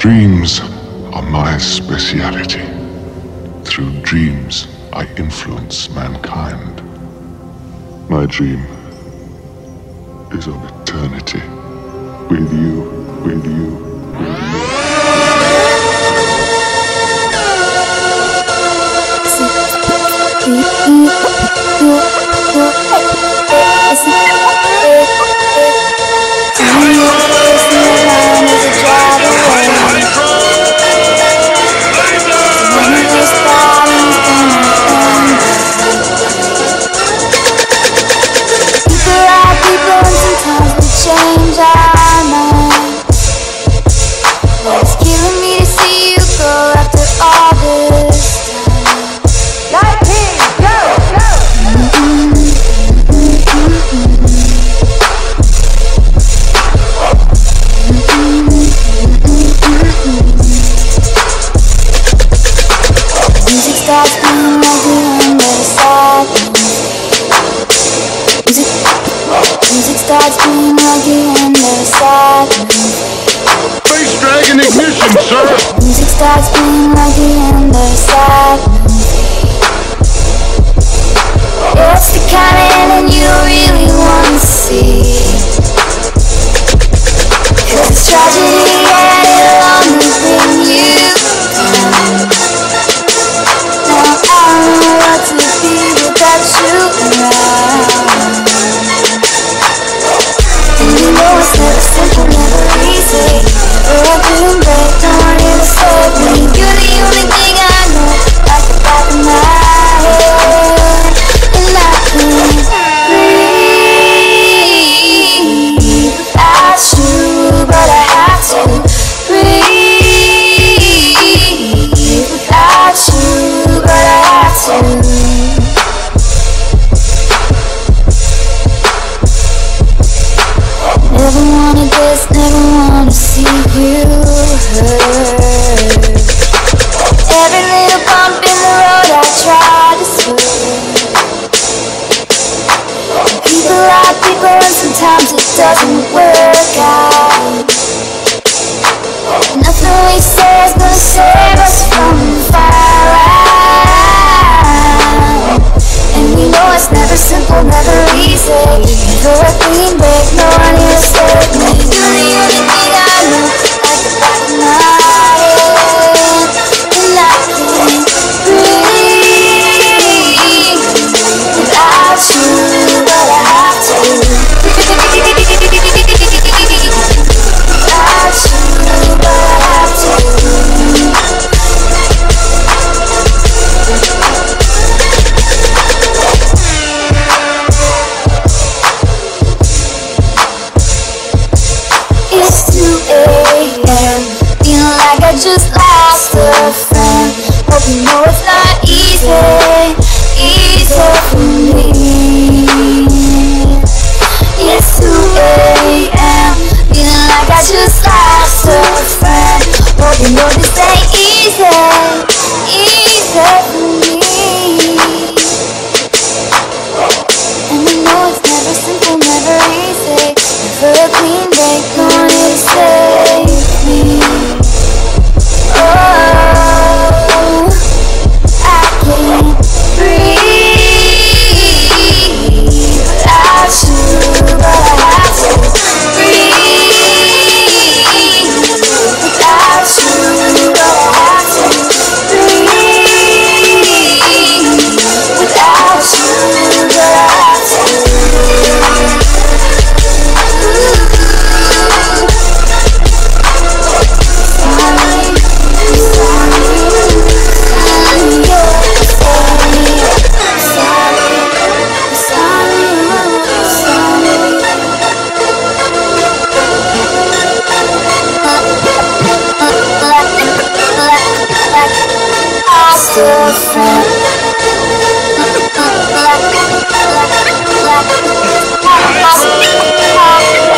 Dreams are my speciality. Through dreams, I influence mankind. My dream is of eternity. With you, with you, with you. Change our minds. It's killing me to see you go after all this time. 19, go, go! Music starts playing like the end of a sad Music starts playing like the end of a sad Bass drag and ignition, sir! Music starts playing like the end of a sad It's the kind of ending you really want to see, 'cause it's tragedy and it'll only bring you down. Now I don't know what to be without you around. It's never simple, never easy. But I couldn't break, no one here to save me. You're the only thing I know, like the back of my head. And I can't breathe without you, but I have to breathe without you, but I have to. Never wanted this, never wanna see you hurt. Every little bump in the road I try to swerve. People are people and sometimes it doesn't work out. Nothing we say is gonna save us from the fire out. And we know it's never simple, never easy. Never a clean break, no one here to save me. You're the only thing I know, like the back of my head. And I can't breathe without you, but I have to. Without you, but I have to. It's 2 a.m. Feeling like I just lost a friend. Hope you know it's not easy for me. It's 2 a.m. Feeling like I just lost a friend. Hope you know this ain't easy for me. And I know it's never simple, never easy. Never a clean break, no one here to save me. Oh, I can't breathe without you, but I have to breathe without you, but I have to breathe without you, but I have to. Friend.